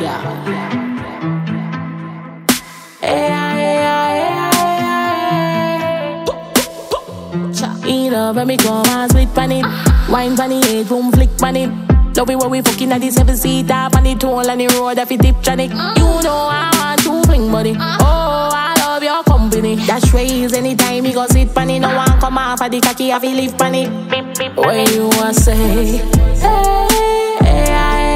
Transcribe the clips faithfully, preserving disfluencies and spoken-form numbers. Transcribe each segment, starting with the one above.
You love when me come and split pan it. Wine pan it, boom flick pan it. Love it when we fucking at the seven seater on the toll and the road if it tip tronic. You know I want to fling money. Oh, I love your company. Dash raise anytime you go sit pan it. No one come off of the cocky if you live pan it. When you want say, hey, hey, hey,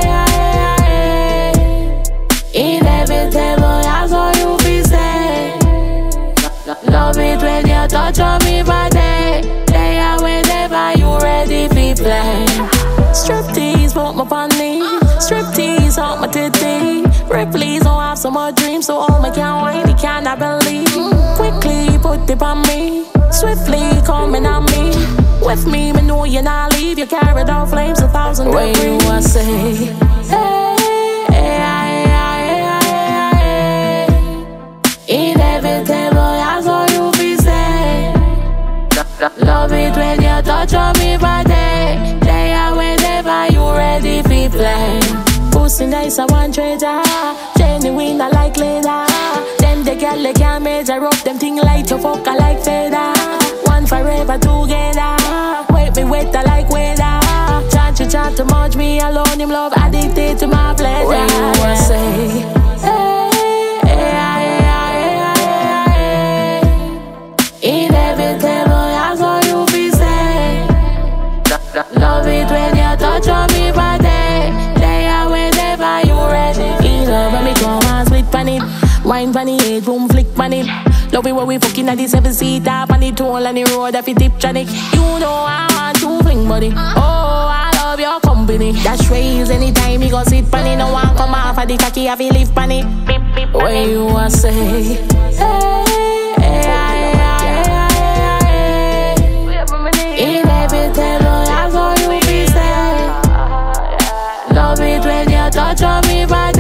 hey, hey. Inevitable, that's all you be say. Love it when you touch on me body. Day and whenever you ready to play. Striptease, put my funny. Striptease, out my titty. Ripley's, don't have so much dreams, so all my can't wine, they cannot believe. Quickly put it on me. Swiftly coming on me. With me, me know you not leave. You carried out flames a thousand degrees. When you want say, hey, hey, hey, hey, hey, hey. Inevitable, that's all you be say. Love it when you touch on me body. Day and whenever you ready to play. Pussy nice, I want treasure. Genuine, I like leather. Them the girl they can't measure up. Them thing like you fuck, I like feather. One forever together. Wait me wet, I like weather. Chat you chat too much, me alone. Him love addicted to my pleasure. When you want say, hey, hey, hey, hey, hey. Inevitable, that's all you be say. Love it when you touch on me body. Day and whenever you ready. You love when me come and split pan it. Wine pan it, boom flick pan it. Love it when we fucking at the seven seater on the toll and the road if it tip tronic. You know I want to fling money. Oh, I love your company. Dash raise anytime you go sit pan it. No one come off of the cocky if you live pan it. When you want say, hey, hey, hey, hey, hey. Inevitable, that's all you be say. Love it when you touch on me body.